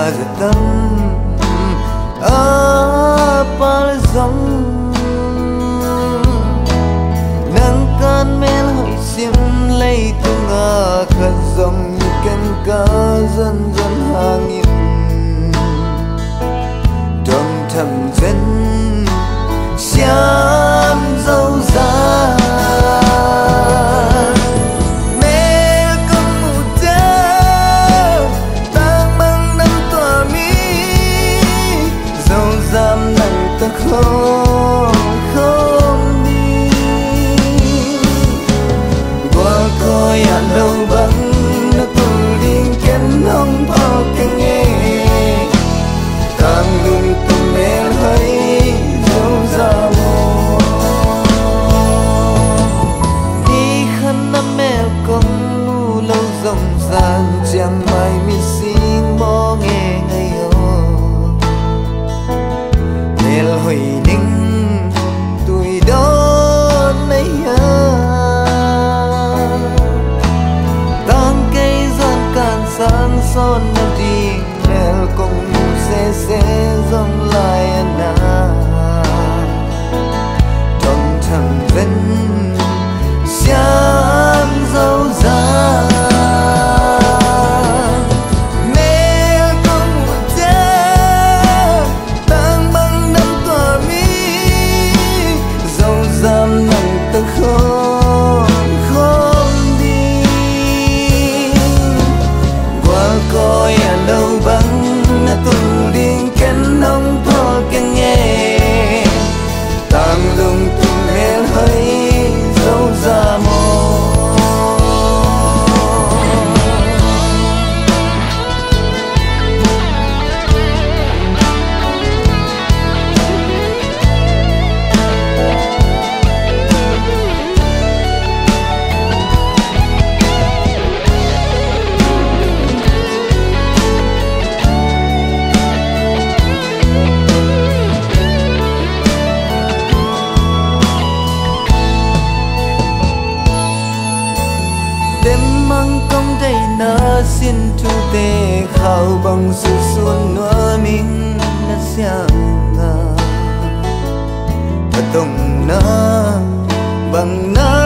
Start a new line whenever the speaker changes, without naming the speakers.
giờ tâm apa giống nắng can mel hỏi xiêm lấy tung khăn dòng như cánh cá dần dần hàng nghìn trong thầm dân xiêm dâu da không đi qua coi ăn đâu bằng nó từng điên kén không bao cái nghe càng lung tung mê thấy dấu ra mồ đi khăn năm mẹ công lu lâu rộng ràng chẳng mai mi xin mò nghe ngày hồi ninh tuổi đó nay đang cây giòn cạn sáng son nam đi mèo cùng xe dòng lại na trong thầm vẫn xiêm dâu da không đi qua coi ăn đâu bằng na tu điên kén nông thọ cái nghe tạm lung tung mê hơi dấu ra mồ đêm mang công đầy nở xin thu tê khao bằng sự xuân noa mình đã xiang ngà và tông na bằng na